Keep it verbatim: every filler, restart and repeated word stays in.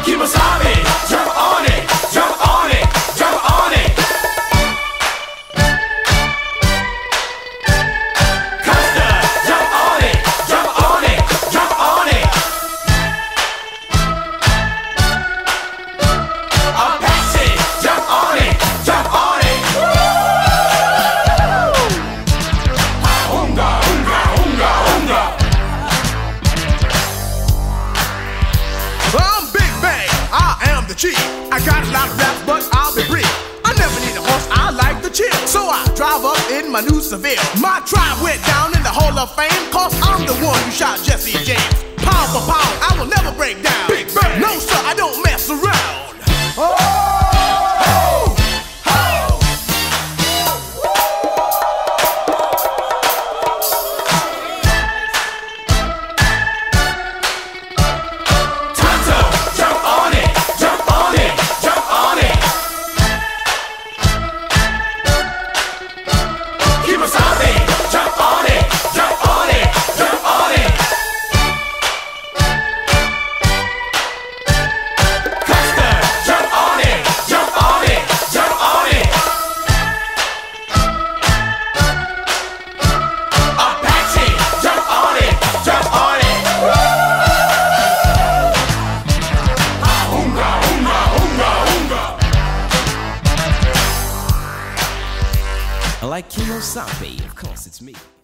Kemosabe, jump on it, jump on it, jump on it. Costa, jump on it, jump on it, jump on it. Apache, jump on it, jump on it. Unga, unga, unga, unga. I'm Big Bang, I am the chief. I got a lot of raps, but I'll be brief. I never need a horse, I like to chill. So I drive up in my new Seville. My tribe went down in the Hall of Fame, cause I'm the one who shot Jesse James. Pound for pound, I will never break down. Big Bang. No sir, I don't mess around. Oh! Like Kemosabe, of course it's me.